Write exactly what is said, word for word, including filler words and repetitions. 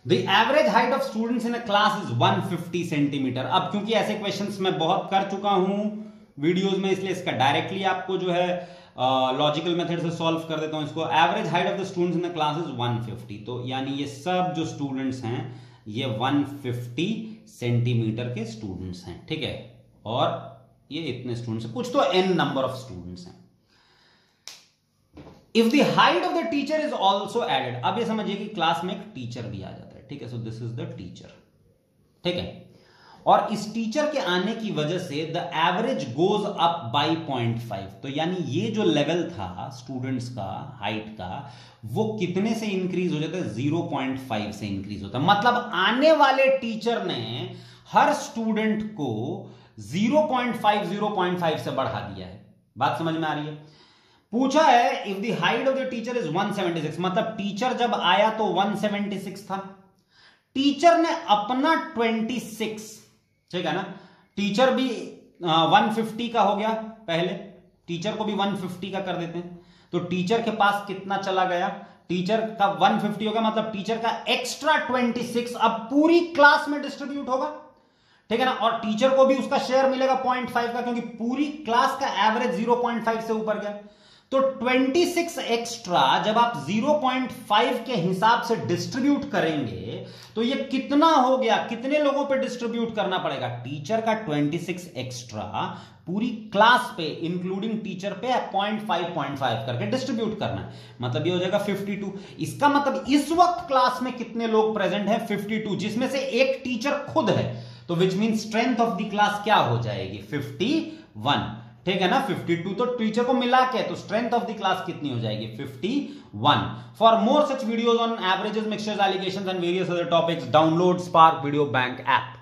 The average height of students in a class is one fifty centimetre. अब क्योंकि ऐसे questions मैं बहुत कर चुका हूं वीडियोस में, इसलिए इसका डायरेक्टली आपको जो है लॉजिकल uh, मेथड से सॉल्व कर देता हूं इसको। Average height of the students in the class is one fifty, तो यानी ये सब जो स्टूडेंट्स हैं ये वन फिफ्टी सेंटीमीटर के स्टूडेंट्स हैं, ठीक है। और ये इतने स्टूडेंट्स हैं, कुछ तो एन नंबर ऑफ स्टूडेंट्स हैं। If the height of the teacher is also added, अब ये समझिए कि क्लास में एक टीचर भी आ जाता है, ठीक है। So this is the teacher, ठीक है। और इस टीचर के आने की वजह से the average goes up by point five, तो यानी ये जो लेवल था स्टूडेंट्स का हाइट का, वो कितने से इंक्रीज हो जाता है, ज़ीरो पॉइंट फाइव से इंक्रीज होता है। मतलब आने वाले टीचर ने हर स्टूडेंट को zero point five zero point five से बढ़ा दिया है। बात समझ में आ रही है। पूछा है if the height of the teacher is one seventy six, मतलब टीचर जब आया तो वन सेवेंटी सिक्स था, टीचर ने अपना ट्वेंटी सिक्स, ठीक है ना, टीचर भी वन फिफ्टी का हो गया, पहले टीचर को भी वन फिफ्टी का कर देते हैं, तो टीचर के पास कितना चला गया, टीचर का वन फिफ्टी हो गया, मतलब टीचर का एक्स्ट्रा ट्वेंटी सिक्स अब पूरी क्लास में डिस्ट्रीब्यूट होगा, ठीक है ना। और टीचर को भी उसका शेयर मिलेगा पॉइंट फाइव का, क्योंकि पूरी क्लास का एवरेज ज़ीरो पॉइंट फाइव से ऊपर गया। तो ट्वेंटी सिक्स एक्स्ट्रा जब आप ज़ीरो पॉइंट फाइव के हिसाब से डिस्ट्रीब्यूट करेंगे तो ये कितना हो गया, कितने लोगों पे डिस्ट्रीब्यूट करना पड़ेगा, टीचर का ट्वेंटी सिक्स एक्स्ट्रा पूरी क्लास पे इंक्लूडिंग टीचर पे पॉइंट फाइव पॉइंट फाइव करके डिस्ट्रीब्यूट करना है, मतलब ये हो जाएगा फिफ्टी टू। इसका मतलब इस वक्त क्लास में कितने लोग प्रेजेंट हैं, फिफ्टी टू, जिसमें से एक टीचर खुद है, तो which mean strength of the class क्या हो जाएगी, फिफ्टी वन, ठीक है ना। फिफ्टी टू तो टीचर को मिला के, तो स्ट्रेंथ ऑफ द क्लास कितनी हो जाएगी, fifty one. For more such videos on averages, mixtures, alligations and various other topics, download Spark video bank app.